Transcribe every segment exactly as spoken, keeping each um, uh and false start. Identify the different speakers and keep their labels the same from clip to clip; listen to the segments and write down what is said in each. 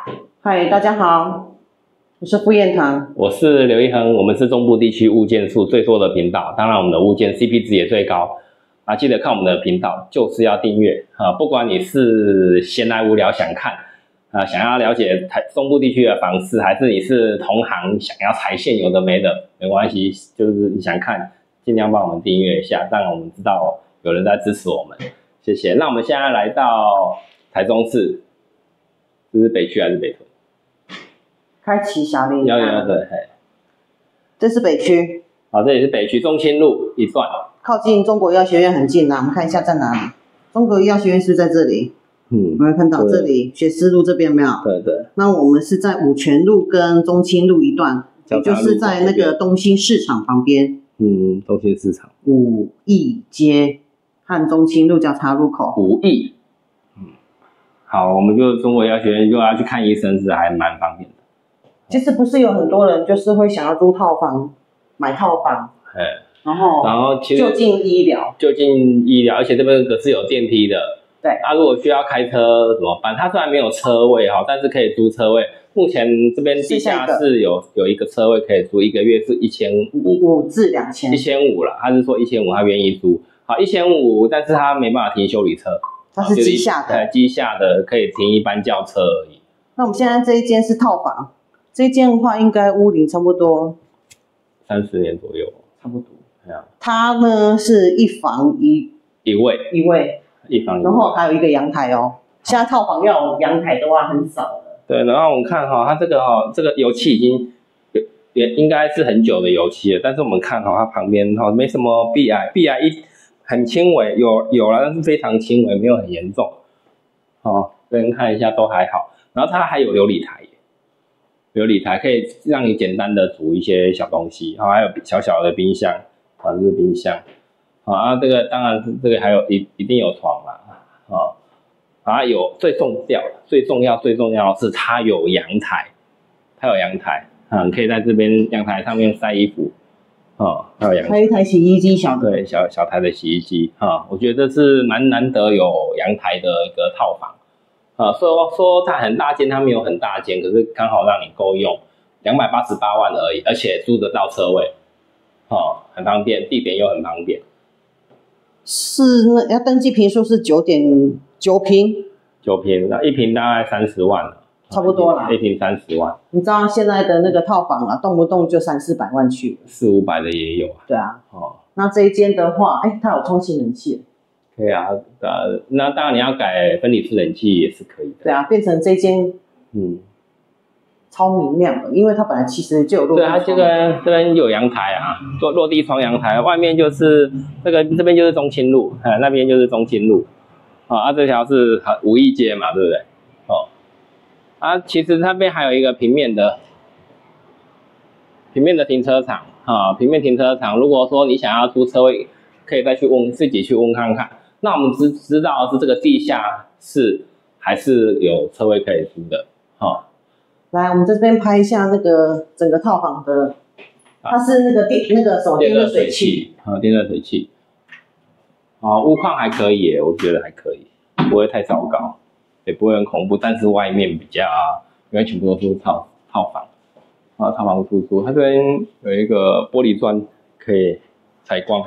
Speaker 1: 嗨，大家好，我是傅彦堂，
Speaker 2: 我是刘一恒，我们是中部地区物件数最多的频道，当然我们的物件 C P 值也最高啊！记得看我们的频道，就是要订阅啊！不管你是闲来无聊想看啊，想要了解台中部地区的房市，还是你是同行想要踩线有的没的，没关系，就是你想看，尽量帮我们订阅一下，让我们知道有人在支持我们，谢谢。那我们现在来到台中市，这是北区还是北屯？
Speaker 1: 开启小铃
Speaker 2: 有有
Speaker 1: 铛。
Speaker 2: 对，嘿。
Speaker 1: 这是北区，
Speaker 2: 好，这里是北区中清路一段，
Speaker 1: 靠近中国医药学院很近啦。我们看一下在哪里。中国医药学院是在这里，
Speaker 2: 嗯，
Speaker 1: 有没有看到这里？学思路这边有没有？
Speaker 2: 对对。
Speaker 1: 那我们是在五权路跟中清路一段，也就是在那个东兴市场旁边。
Speaker 2: 嗯，东兴市场。
Speaker 1: 五义街和中清路交叉路口。
Speaker 2: 五义。嗯，好，我们就中国医药学院就要去看医生，是还蛮方便的。
Speaker 1: 其实不是有很多人就是会想要租套房、买套房，
Speaker 2: 哎，
Speaker 1: 然后
Speaker 2: 然后其实
Speaker 1: 就近医疗，
Speaker 2: 就近医疗，而且这边可是有电梯的。
Speaker 1: 对。
Speaker 2: 啊，如果需要开车怎么办？它虽然没有车位哈，但是可以租车位。目前这边地下室有有一个车位可以租，一个月是一千五，
Speaker 1: 五至两千，
Speaker 2: 一千五了。他是说一千五，他愿意租。好，一千五，但是他没办法停休理车，
Speaker 1: 它是机下的，
Speaker 2: 机下的可以停一般轿车而已。
Speaker 1: 那我们现在这一间是套房。这间的话，应该屋龄差不多
Speaker 2: 三十年左右，
Speaker 1: 差不多。
Speaker 2: 对啊。
Speaker 1: 它呢是一房一
Speaker 2: 一卫，
Speaker 1: 一卫，
Speaker 2: 一房一卫，
Speaker 1: 然后还有一个阳台哦。现在套房要有阳台的话很少了。
Speaker 2: 对，然后我们看哈、哦，它这个哈、哦，这个油漆已经也应该是很久的油漆了，但是我们看哈、哦，它旁边哈、哦、没什么壁癌，壁癌一很轻微，有有了，但是非常轻微，没有很严重。哦，这边看一下都还好，然后它还有琉璃台。琉璃台可以让你简单的煮一些小东西，好，还有小小的冰箱，啊，这是冰箱，好啊，这个当然这个还有一一定有床啦，啊，啊有最重要最重要最重要的是它有阳台，它有阳台，啊，你可以在这边阳台上面晒衣服，哦，还有阳台，
Speaker 1: 还有一台洗衣机小的，
Speaker 2: 对，小小台的洗衣机，啊，我觉得这是蛮难得有阳台的一个套房。啊，说说它很大间，它没有很大间，可是刚好让你够用，两百八十八万而已，而且租得到车位，哦，很方便，地点又很方便。
Speaker 1: 是那要登记坪数是九点九坪，
Speaker 2: 九坪，那一坪大概三十万了，
Speaker 1: 差不多啦，
Speaker 2: 一坪三十万。
Speaker 1: 你知道现在的那个套房啊，动不动就三四百万去，
Speaker 2: 四五百的也有啊。
Speaker 1: 对啊，
Speaker 2: 哦，
Speaker 1: 那这一间的话，哎，它有充气冷气。
Speaker 2: 可以啊，呃，那当然你要改分离式冷气也是可以的。
Speaker 1: 对啊，变成这间，
Speaker 2: 嗯，
Speaker 1: 超明亮的，因为它本来其实就有落地窗。
Speaker 2: 对，它这个这边有阳台啊，落落地窗阳台，外面就是这个这边就是中清路，哎，那边就是中清路，啊，啊这条是五义街嘛，对不对？哦，啊，其实那边还有一个平面的平面的停车场啊，平面停车场，如果说你想要租车位，可以再去问自己去问看看。那我们知知道是这个地下室还是有车位可以租的，哦。
Speaker 1: 来，我们这边拍一下那个整个套房的，它是那个电那个什么电热水器，
Speaker 2: 啊，电热水器，啊，屋况还可以耶，我觉得还可以，不会太糟糕，也不会很恐怖，但是外面比较，因为全部都是套套房，啊，套房出租，它这边有一个玻璃砖可以采光。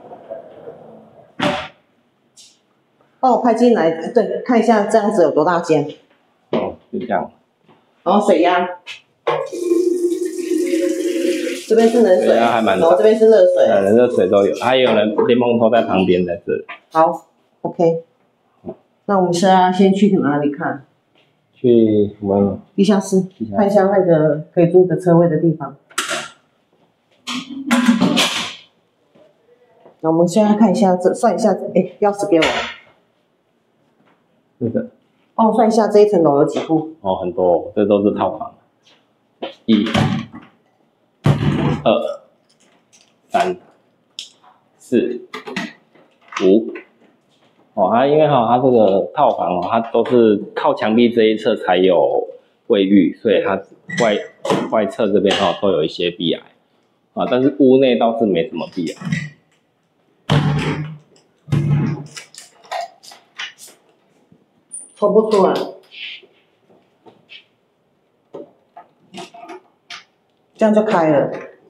Speaker 1: 帮我拍进来，对，看一下这样子有多大间。
Speaker 2: 哦，就这样。
Speaker 1: 然后水压，这边是冷水，
Speaker 2: 还蛮
Speaker 1: 然后这边是热水，
Speaker 2: 呃，热水都有，还有人电风头在旁边，在这里。
Speaker 1: 好 ，OK。那我们现在先去哪里看？
Speaker 2: 去什么？
Speaker 1: 地下室，看一下那个可以租的车位的地方。那我们现在看一下，这算一下，哎，钥匙给我。
Speaker 2: 这个，
Speaker 1: 帮我算一下这一层楼有几户？
Speaker 2: 哦，很多、哦，这都是套房。一、二、三、四、五。哦，它因为哈、哦，它这个套房哦，它都是靠墙壁这一侧才有卫浴，所以它外外侧这边哈、哦、都有一些壁癌啊，但是屋内倒是没什么壁癌。
Speaker 1: 抽不出来。 这样就开了。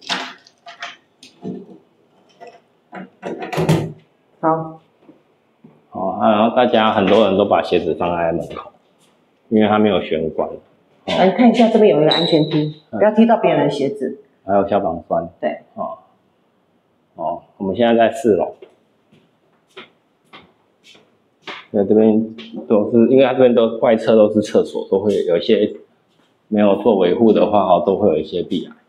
Speaker 1: 好。
Speaker 2: 哦，然后大家很多人都把鞋子放在门口，因为它没有玄关。
Speaker 1: 来、哦、看一下这边有一个安全梯，不要踢到别人的鞋子。
Speaker 2: 还有消防栓。
Speaker 1: 对。
Speaker 2: 哦。哦，我们现在在四楼。那这边都是，因为它这边都外侧都是厕所，都会有一些没有做维护的话，哦，都会有一些壁癌。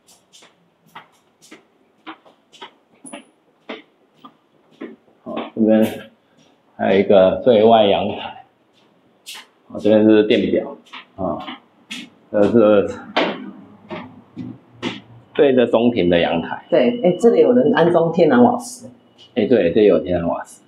Speaker 2: 哦，这边还有一个对外阳台。哦，这边是电表啊，这是对着中庭的阳台。
Speaker 1: 对，哎，这里有人安装天然瓦斯。
Speaker 2: 哎，对，这里有天然瓦斯。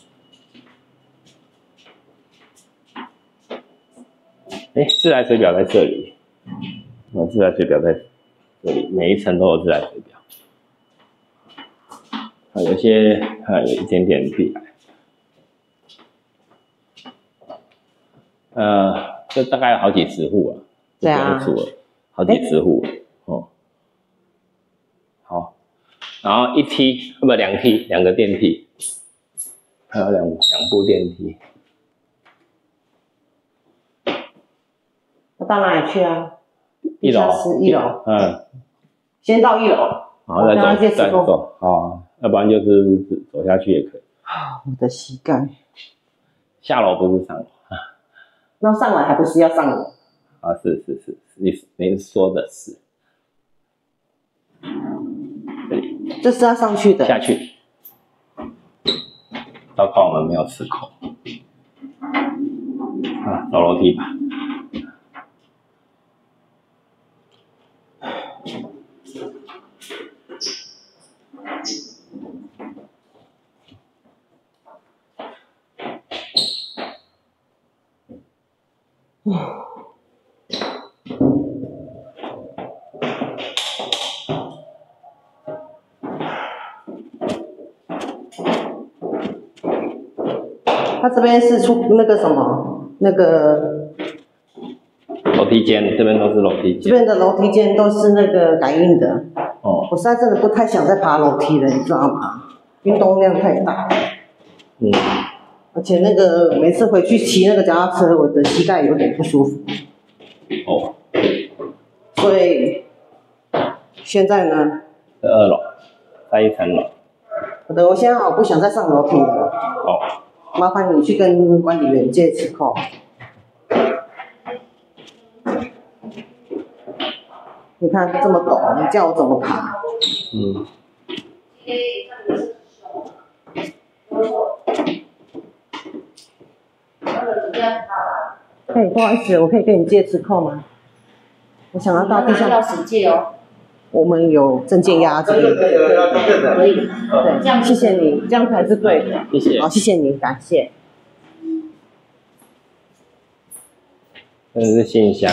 Speaker 2: 哎，自来水表在这里，哦，自来水表在这里，每一层都有自来水表。啊，有些啊有一点点壁癌。呃，这大概有好几十户啊，
Speaker 1: 对啊，
Speaker 2: 数了，好几十户哦。好，然后一梯，不两梯，两个电梯，还有两两部电梯。
Speaker 1: 那到哪里去啊？
Speaker 2: 一楼，
Speaker 1: 一楼，
Speaker 2: 嗯，
Speaker 1: 先到一楼，
Speaker 2: 然后再走，再走，啊，要不然就是走下去也可以。
Speaker 1: 啊，我的膝盖。
Speaker 2: 下楼不是上楼啊？
Speaker 1: 那上来还不是要上楼？
Speaker 2: 啊，是是是，你您说的是。这里，
Speaker 1: 这是要上去的。
Speaker 2: 下去。糟糕，我们没有磁扣。啊，走楼梯吧。
Speaker 1: 它这边是出那个什么，那个
Speaker 2: 楼梯间，这边都是楼梯间。
Speaker 1: 这边的楼梯间都是那个感应的。
Speaker 2: 哦。
Speaker 1: 我实在真的不太想再爬楼梯了，你知道吗？运动量太大。
Speaker 2: 嗯。
Speaker 1: 而且那个每次回去骑那个脚踏车，我的膝盖有点不舒服。
Speaker 2: 哦。
Speaker 1: 所以现在呢？
Speaker 2: 在二楼，在一层楼。
Speaker 1: 好的，我现在好不想再上楼梯了。
Speaker 2: 哦。
Speaker 1: 麻烦你去跟管理员借磁扣。你看这么陡，你叫我怎么爬？嗯。嘿，不好意思，我可以跟你借磁扣吗？我想要到地上。
Speaker 3: 钥匙借哦。
Speaker 1: 我们有证件压这边。
Speaker 3: 可以。
Speaker 1: 对，这样谢谢你，这样才是对的。
Speaker 2: 谢谢。
Speaker 1: 好，谢谢你，感谢。
Speaker 2: 这是信箱，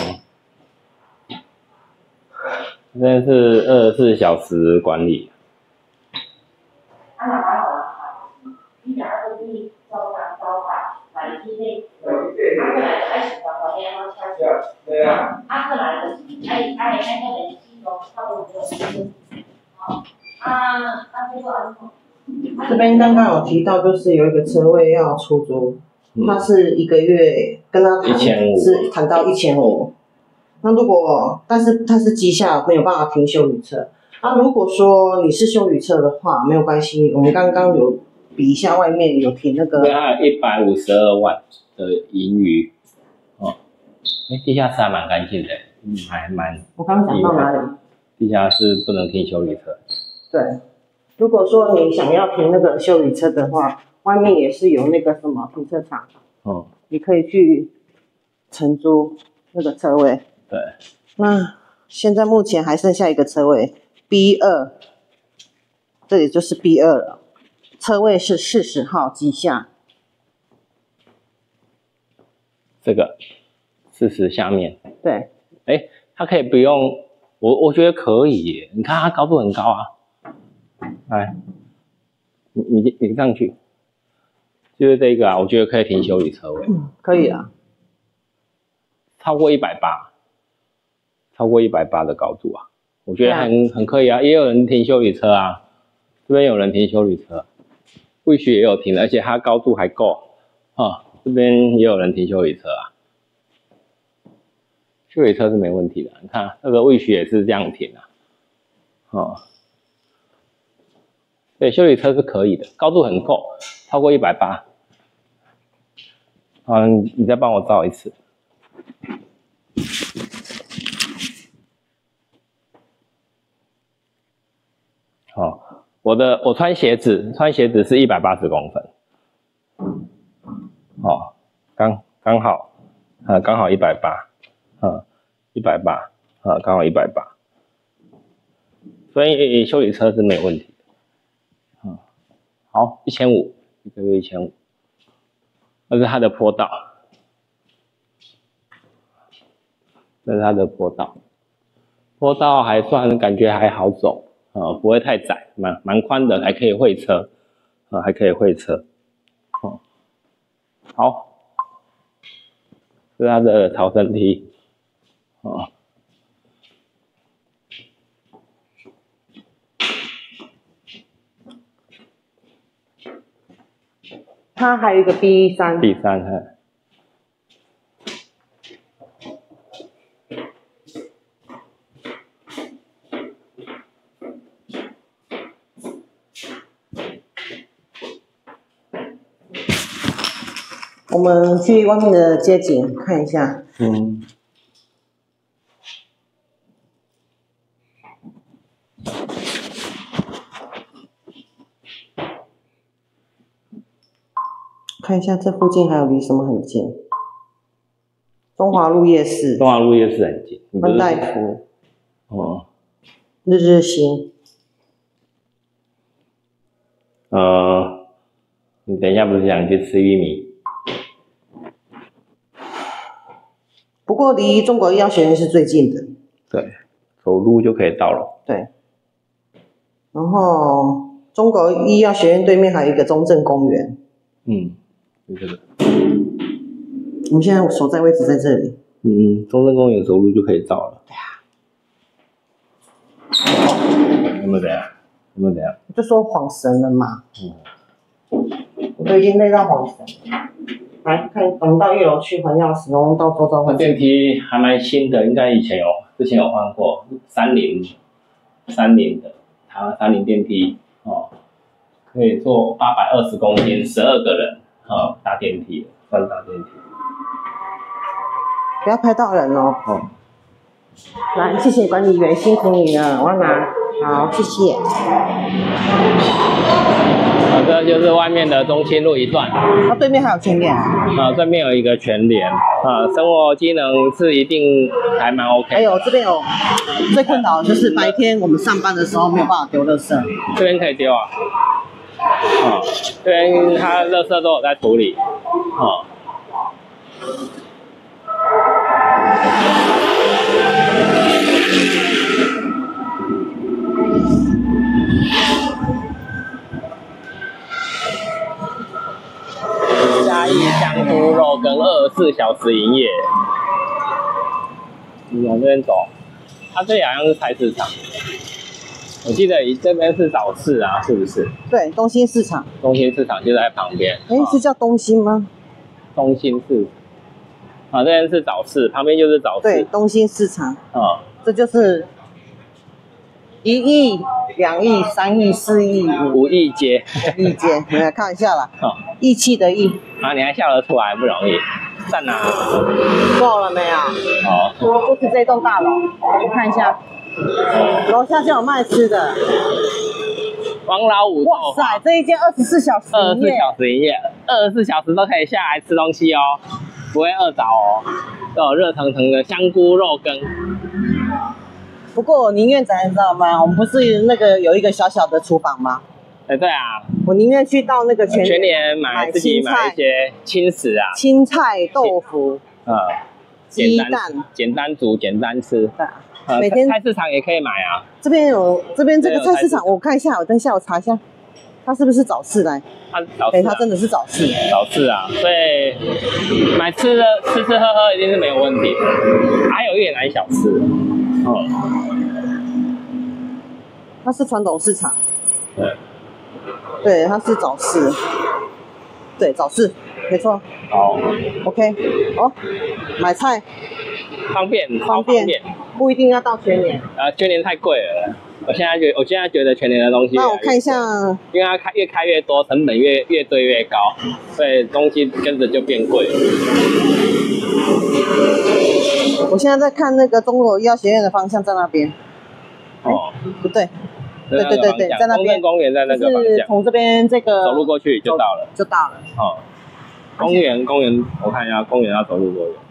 Speaker 2: 这是二十四小时管理。
Speaker 1: 这边刚刚有提到，就是有一个车位要出租。他是一个月跟他谈是谈到一千五，那如果但是他是绩效没有办法停休旅车，那如果说你是休旅车的话没有关系，我们刚刚有比一下外面有停那个，
Speaker 2: 对，还有一百五十二万的盈余，哦，哎，地下室还蛮干净的，嗯，还蛮。
Speaker 1: 我刚刚讲到哪里？
Speaker 2: 地下室不能停休旅车。
Speaker 1: 对，如果说你想要停那个休旅车的话。外面也是有那个什么停车场，哦，你可以去承租那个车位。
Speaker 2: 对。
Speaker 1: 那现在目前还剩下一个车位 B 二，这里就是 B 二了。车位是四十号机下。
Speaker 2: 这个四十下面。
Speaker 1: 对。
Speaker 2: 哎，它可以不用，我我觉得可以耶。你看它高度很高啊。来，你你你上去。就是这个啊，我觉得可以停休旅车位。
Speaker 1: 嗯，可以啊。
Speaker 2: 超过一百八，超过一百八的高度啊。 我觉得很很可以啊，也有人停休旅车啊，这边有人停休旅车，魏许也有停，而且它高度还够啊，这边也有人停休旅车啊，休旅车是没问题的，你看那个魏许也是这样停啊，哦，对，休旅车是可以的，高度很够，超过一百八。好，你再帮我照一次。好，我的我穿鞋子，穿鞋子是一百八十公分。哦，刚刚好，啊，刚好一百八，啊，一百八，啊，刚好一百八。所以休旅车是没有问题的。嗯，好，一千五，一个月一千五。这是它的坡道，这是它的坡道，坡道还算感觉还好走，呃，不会太窄，蛮蛮宽的，还可以会车，呃，还可以会车，哦，好，这是它的逃生梯，哦，
Speaker 1: 它还有一个 B 三
Speaker 2: B 三哈。
Speaker 1: 我们去外面的街景看一下。
Speaker 2: 嗯。
Speaker 1: 看一下这附近还有离什么很近？中华路夜市。
Speaker 2: 中华路夜市很近。
Speaker 1: 万代福。
Speaker 2: 哦。
Speaker 1: 日日新。
Speaker 2: 呃，你等一下不是想去吃玉米？
Speaker 1: 不过离中国医药学院是最近的。
Speaker 2: 对，走路就可以到了。
Speaker 1: 对。然后中国医药学院对面还有一个中正公园。
Speaker 2: 嗯，就这个。
Speaker 1: 我们现在所在位置在这里。
Speaker 2: 嗯，中正公园走路就可以到了。
Speaker 1: 对啊。
Speaker 2: 有没有这样？有没有这样？
Speaker 1: 我就说晃神了嘛。
Speaker 2: 嗯。
Speaker 1: 我都已经累到晃神了。来看，我们到一楼去还钥匙，然后到周遭换。
Speaker 2: 电梯还蛮新的，应该以前有，之前有换过，三菱，三菱的，台湾三菱电梯哦，可以坐八百二十公斤，十二个人，哦，搭电梯，算搭电梯。
Speaker 1: 不要拍到人哦。哦。来，谢谢管理员，辛苦你了，我要拿。好，谢谢。
Speaker 2: 好，这就是外面的中清路一段。
Speaker 1: 它对面还有全联。
Speaker 2: 啊，对面有一个全联。啊，生活机能是一定还蛮 OK。
Speaker 1: 还有这边有最困扰的就是白天我们上班的时候没有办法丢垃圾。
Speaker 2: 这边可以丢啊。啊，这边它垃圾都有在处理。啊。嘉义香菇肉羹二十四小时营业。你往这边走，它这里好像是菜市场。我记得这边是早市啊，是不是？
Speaker 1: 对，东兴市场。
Speaker 2: 东兴市场就在旁边。
Speaker 1: 哎，是叫东兴吗？
Speaker 2: 东兴市场。啊，这边是早市，旁边就是早市。
Speaker 1: 对，东兴市场。
Speaker 2: 啊，
Speaker 1: 这就是一亿、两亿、三亿、四亿、
Speaker 2: 五亿街。
Speaker 1: 五亿街，你来看一下啦。
Speaker 2: 好，
Speaker 1: 义气的义。
Speaker 2: 啊，你还笑得出来，不容易。赞啊！
Speaker 1: 够了没有？
Speaker 2: 好。
Speaker 1: 就是这栋大楼，我看一下。楼下就有卖吃的。
Speaker 2: 王老五。
Speaker 1: 哇塞，这一间二十四小时
Speaker 2: 二十四小时营业，二十四小时都可以下来吃东西哦，不会饿着哦。都有热腾腾的香菇肉羹。
Speaker 1: 不过我宁愿怎样知道吗？我们不是那个有一个小小的厨房吗？
Speaker 2: 哎，对啊。
Speaker 1: 我宁愿去到那个全
Speaker 2: 全联买自己买一些轻食啊，
Speaker 1: 青菜、豆腐，
Speaker 2: 呃，
Speaker 1: 鸡蛋，
Speaker 2: 简单煮，简单吃。
Speaker 1: 对。呃、每天
Speaker 2: 菜市场也可以买啊。
Speaker 1: 这边有，这边这个菜市场，我看一下，我等一下我查一下，它是不是早市来？
Speaker 2: 它早市、啊，
Speaker 1: 哎，它真的是早市。
Speaker 2: 早市啊，所以买吃的吃吃喝喝一定是没有问题的。还有越南小吃，嗯，
Speaker 1: 它是传统市场。
Speaker 2: 对。
Speaker 1: 对，它是早市。对，早市，没错。
Speaker 2: 好。
Speaker 1: OK， 哦，买菜。
Speaker 2: 方便，
Speaker 1: 方便，
Speaker 2: 方便。
Speaker 1: 不一定要到全年。
Speaker 2: 呃，全年太贵了。我现在觉，我现在觉得全年的东西。
Speaker 1: 那我看一下，
Speaker 2: 因为它开越开越多，成本越越堆越高，所以东西跟着就变贵。
Speaker 1: 我现在在看那个中国医药学院的方向在那边。
Speaker 2: 哦，
Speaker 1: 不对，对对对对，在那边。
Speaker 2: 中正公园在那个方向。
Speaker 1: 从这边这个
Speaker 2: 走路过去就到了，
Speaker 1: 就到了。
Speaker 2: 哦，公园公园，我看一下，公园要走路多远？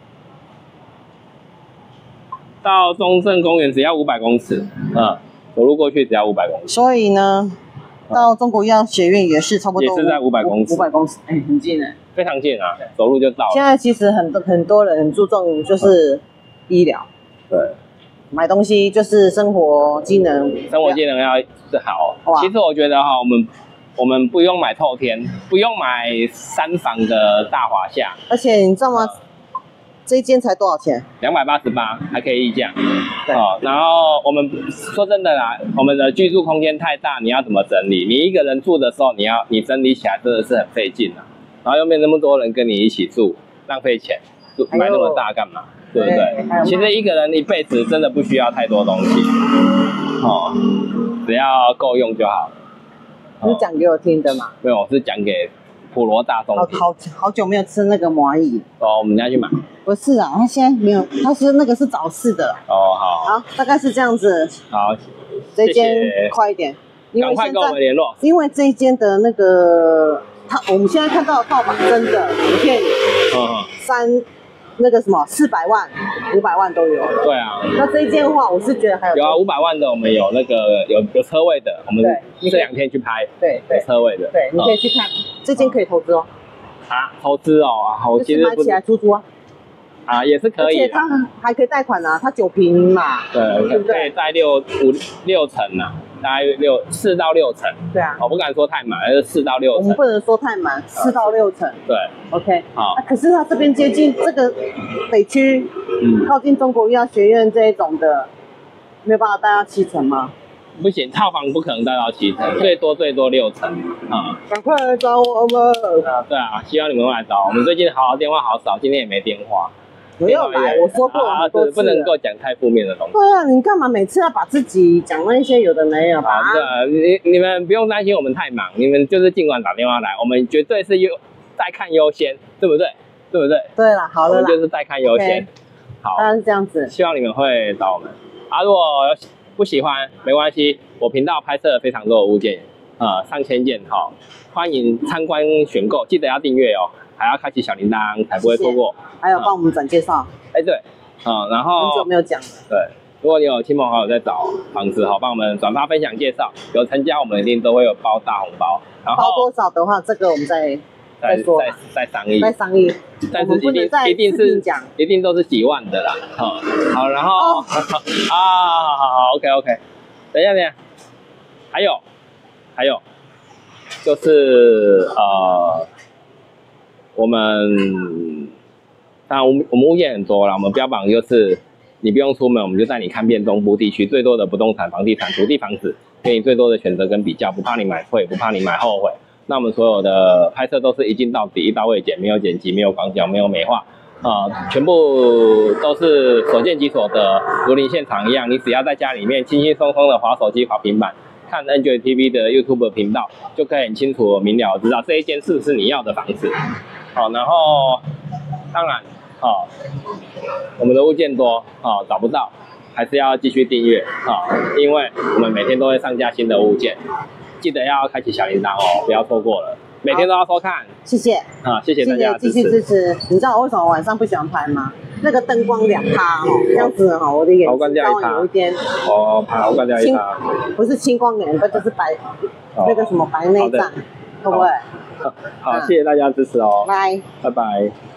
Speaker 2: 到中正公园只要五百公尺，嗯。走路过去只要五百公尺，
Speaker 1: 所以呢，到中国医药学院也是差不多，
Speaker 2: 也是在五百公尺，
Speaker 1: 五百公尺，哎，很近哎，
Speaker 2: 非常近啊，走路就到了。
Speaker 1: 现在其实很多很多人很注重就是医疗，
Speaker 2: 对，
Speaker 1: 买东西就是生活机能，
Speaker 2: 生活机能要是好。其实我觉得哈，我们我们不用买透天，不用买三房的大华夏，
Speaker 1: 而且你知道吗？这一间才多少钱？
Speaker 2: 两百八十八，还可以议价。对，哦，然后我们说真的啦，我们的居住空间太大，你要怎么整理？你一个人住的时候，你要你整理起来真的是很费劲啊。然后又没那么多人跟你一起住，浪费钱，买那么大干嘛？对不对？其实一个人一辈子真的不需要太多东西，哦，只要够用就好了。
Speaker 1: 哦、是讲给我听的嘛？
Speaker 2: 没有，我是讲给普罗大众。
Speaker 1: 好好好久没有吃那个蚂蚁。
Speaker 2: 哦，我们家去买。
Speaker 1: 不是啊，他现在没有，他是那个是早市的。
Speaker 2: 哦，好。
Speaker 1: 好，大概是这样子。
Speaker 2: 好，
Speaker 1: 这间快一点，
Speaker 2: 赶快跟我们联络。
Speaker 1: 因为这一间的那个，他我们现在看到的套房真的不骗你，嗯，三那个什么四百万、五百万都有。
Speaker 2: 对啊。
Speaker 1: 那这一间的话，我是觉得还有。
Speaker 2: 有啊，五百万的我们有那个有有车位的，我们这两天去拍。
Speaker 1: 对对。
Speaker 2: 有车位的。
Speaker 1: 对，你可以去看，这间可以投资哦。
Speaker 2: 啊，投资哦，好，其实
Speaker 1: 买起来出租啊。
Speaker 2: 啊，也是可以，
Speaker 1: 而且它还可以贷款啊，它九平嘛，
Speaker 2: 对，对不对？可以贷六五六成啊，大概六四到六成。
Speaker 1: 对啊，
Speaker 2: 我不敢说太满，而是四到六成。
Speaker 1: 我们不能说太满，四到六成。
Speaker 2: 对
Speaker 1: ，OK，
Speaker 2: 好。
Speaker 1: 可是它这边接近这个北区，嗯，靠近中国医药学院这一种的，没有办法贷到七成吗？
Speaker 2: 不行，套房不可能贷到七成，最多最多六成啊！
Speaker 1: 赶快来找我们。
Speaker 2: 啊，对啊，希望你们会来找我们。最近好好电话好少，今天也没电话。
Speaker 1: 不要来，我说过很多次了，
Speaker 2: 不能够讲太负面的东西。
Speaker 1: 对啊，你干嘛每次要把自己讲那些有的没有？
Speaker 2: 啊，对啊，你你们不用担心我们太忙，你们就是尽管打电话来，我们绝对是优再看优先，对不对？对不对？
Speaker 1: 对了，好了啦，
Speaker 2: 就是再看优先。好，
Speaker 1: 当然是这样子。
Speaker 2: 希望你们会找我们。啊，如果不喜欢没关系，我频道拍摄了非常多的物件，呃，上千件哈，欢迎参观选购，记得要订阅哦。还要开启小铃铛，才不会错过。
Speaker 1: 还有帮我们转介绍。
Speaker 2: 哎、嗯，对，啊、嗯，然后
Speaker 1: 很久没有讲了。
Speaker 2: 对，如果你有亲朋好友在找房子，好，帮我们转发分享介绍，有成交我们一定都会有包大红包。然后
Speaker 1: 包多少的话，这个我们再再说，
Speaker 2: 再再商议，
Speaker 1: 再商议。
Speaker 2: 但是一定一定是一定都是几万的啦。好、嗯，好，然后、哦、啊，好好好 ，OK OK， 等一下等一下，还有还有就是呃。我们当然，我们我们物件很多啦。我们标榜就是你不用出门，我们就带你看遍中部地区最多的不动产、房地产、土地、房子，给你最多的选择跟比较，不怕你买贵，不怕你买后悔。那我们所有的拍摄都是一镜到底，一刀未剪，没有剪辑，没有广角，没有美化，啊、呃，全部都是所见即所得，如临现场一样。你只要在家里面轻轻松松的滑手机、滑平板。看 N J T V 的 YouTube 频道，就可以很清楚明了知道这一间是不是你要的房子。好，然后当然，好，我们的物件多，好找不到，还是要继续订阅，好，因为我们每天都会上架新的物件，记得要开启小铃铛哦，不要错过了，每天都要收看。谢谢，啊，谢谢大家的支持，继续支持。你知道我为什么晚上不喜欢拍吗？那个灯光两趴哦，这样子哈，我的眼睛稍微有一点哦，好，我关掉一趴，
Speaker 1: 不是青光眼，不就是白、哦、那个什么白内障，会不会？
Speaker 2: 好，好，谢谢大家支持哦，
Speaker 1: 拜
Speaker 2: 拜拜。